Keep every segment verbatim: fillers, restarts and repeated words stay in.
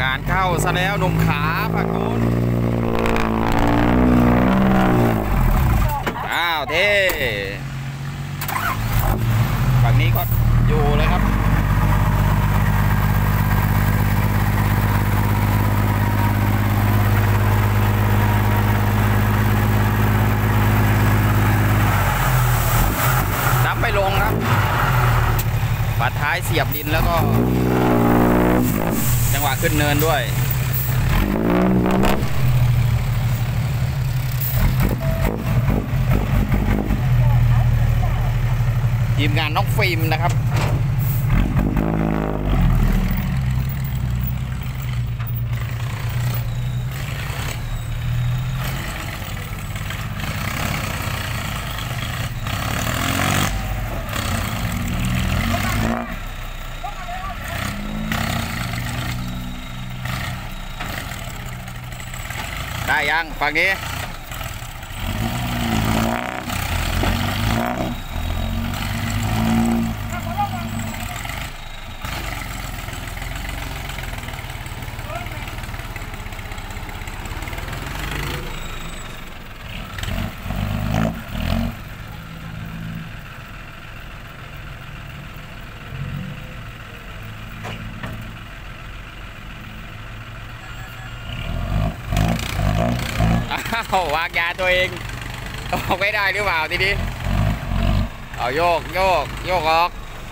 งานเข้าซะแล้วหนุ่มขาฝั่งโน้นอ้าวเท่ฝั่งนี้ก็อยู่เลยครับนับไม่ลงครับปัดท้ายเสียบดินแล้วก็จังหวะขึ้นเนินด้วยทีมงานน้องฟิล์มนะครับได้ยังฝั่งนี้วางยาตัวเองออกไม่ได้หรือเปล่าทีนี้เอาโยกโยกโยกออก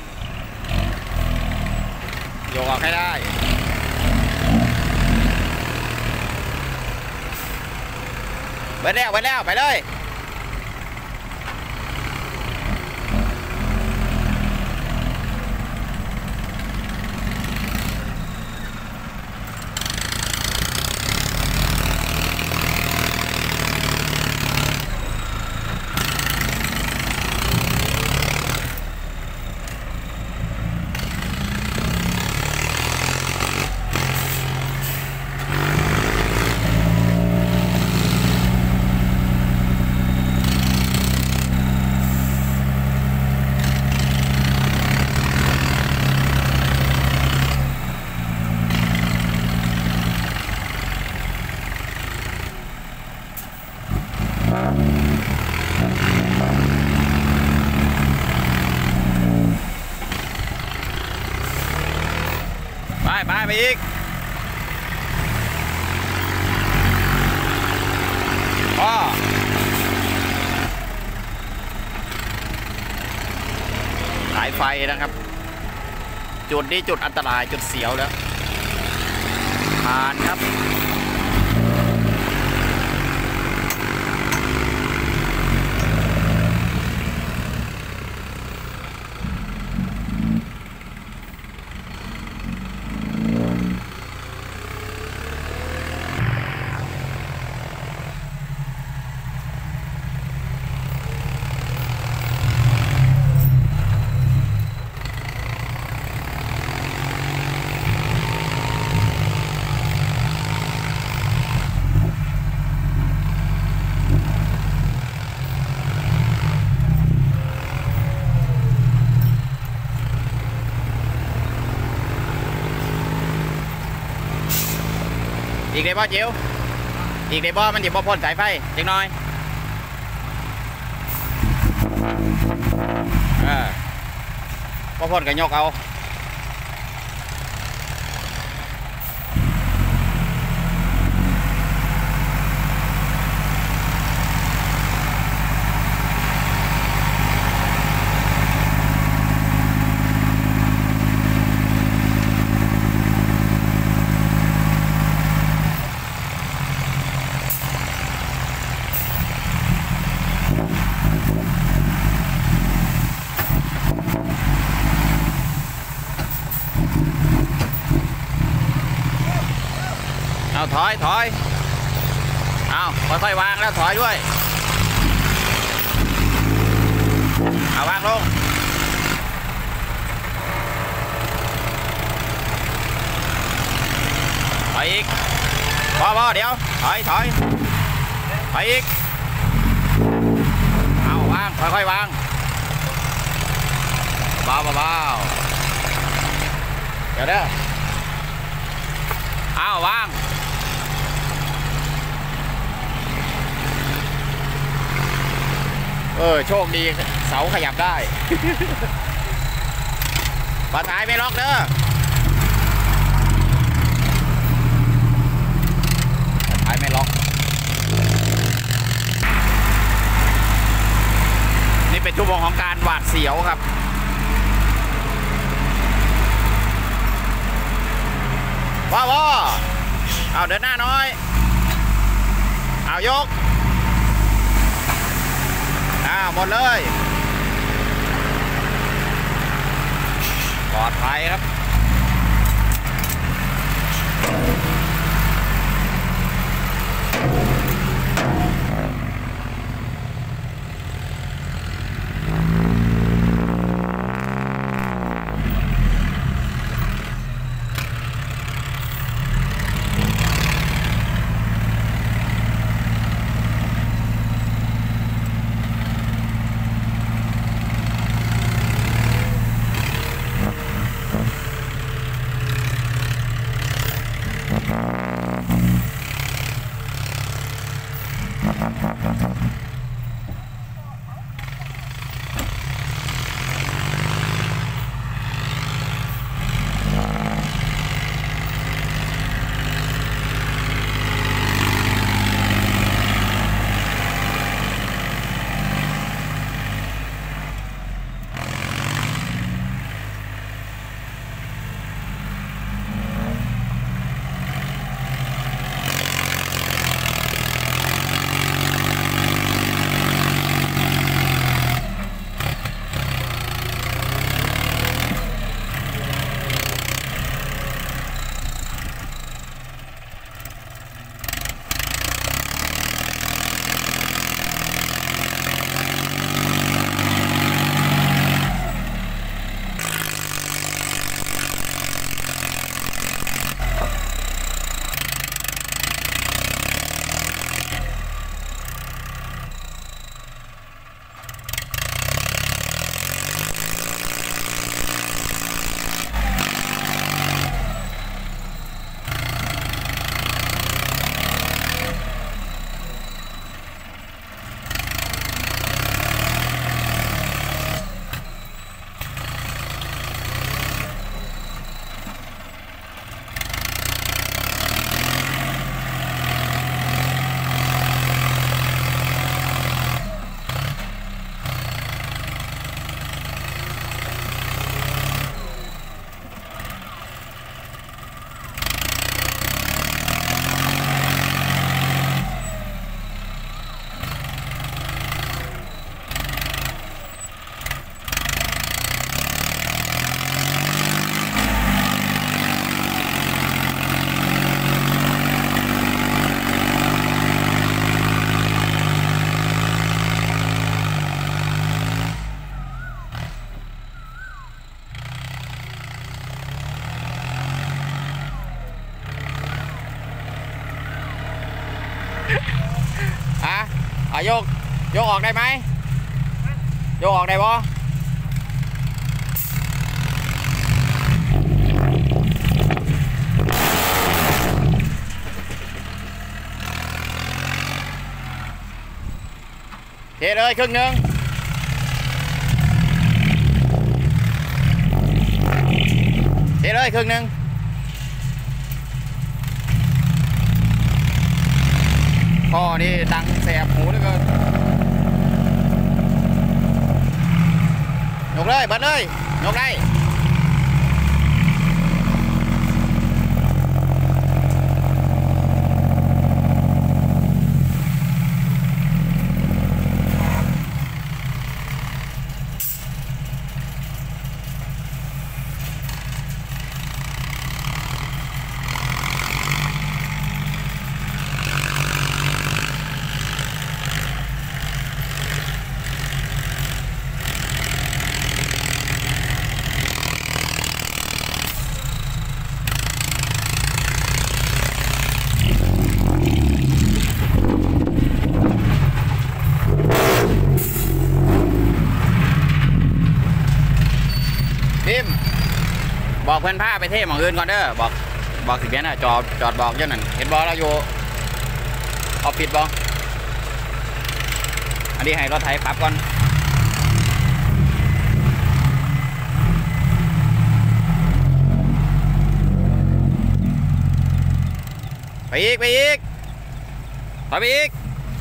โยกออกให้ได้ไปแล้วไปแล้วไปเลยไปไปไปอีกพ่อสายไฟนะครับจุดนี้จุดอันตรายจุดเสียวแล้วผ่านครับ อีกได้บ่จิ๋วอีกได้บ่มันจะบ่พ้นสายไฟจังน้อยเออบ่พ้นก็ยกเอาเอาถอยถอยเอาค่อยๆวางแล้วถอยด้วยเอาวางลงถอยอีกพอพอเดี๋ยวถอยถอยถอยอีกเอาวางค่อยๆวางเบาเบาเดี๋ยวเด้ออ้าวว่างเออโชคดีเสาขยับได้ ฝาท้ายไม่ล็อกเด้อฝาท้ายไม่ล็อกนี่เป็นชั่วโมงของการหวาดเสียวครับว้าวเอาเดินหน้าน้อยเอายกอ้าวหมดเลยปลอดภัยครับอ่ะโยกโยกออกได้ไหมโยกออกได้บ่เทเลยครึ่งหนึ่งเทเลยครึ่งหนึ่งข้อนี่ดังแสบหูเหลือเกินยกเลยเบิดเลยยกได้บอกเพื่อนผ้าไปเทหมองอื่นก่อนเด้อบอกบอกสิเบียนอ่ะจอดจอดบอกเจ้านั่นเห็นบอกเราอยู่ออฟฟิศบอกอันนี้ให้รถไถปรับก่อนไปอีกไปอีกถอยไปอีก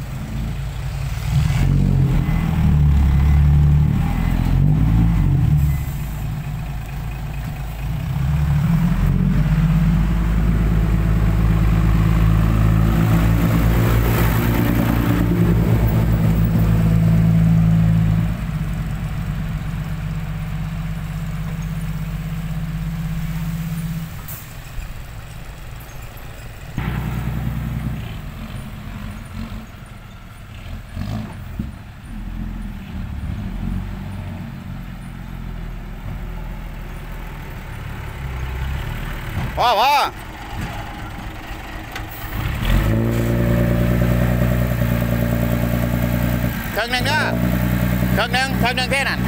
พ่อพ่อเครื่องหนึ่งเด้อเครื่องหนึ่งเครื่องหนึ่งเท่นั่น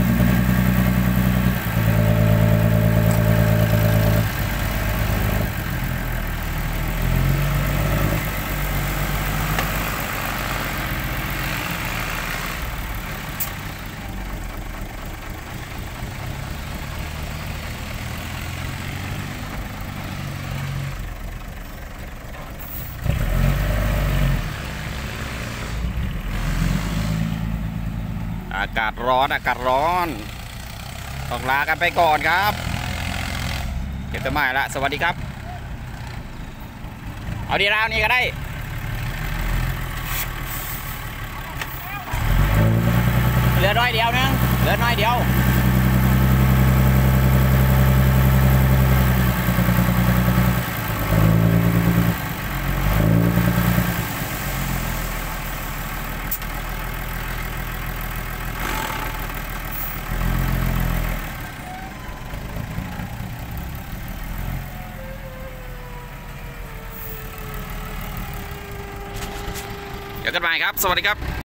อากาศร้อนอากาศร้อนต้องลากันไปก่อนครับเก็บต้นไม้ละสวัสดีครับเอาดีราวนี้ก็ได้เหลือน้อยเดียวนึงเหลือน้อยเดียวเดี๋ยวกันใหม่ครับสวัสดีครับ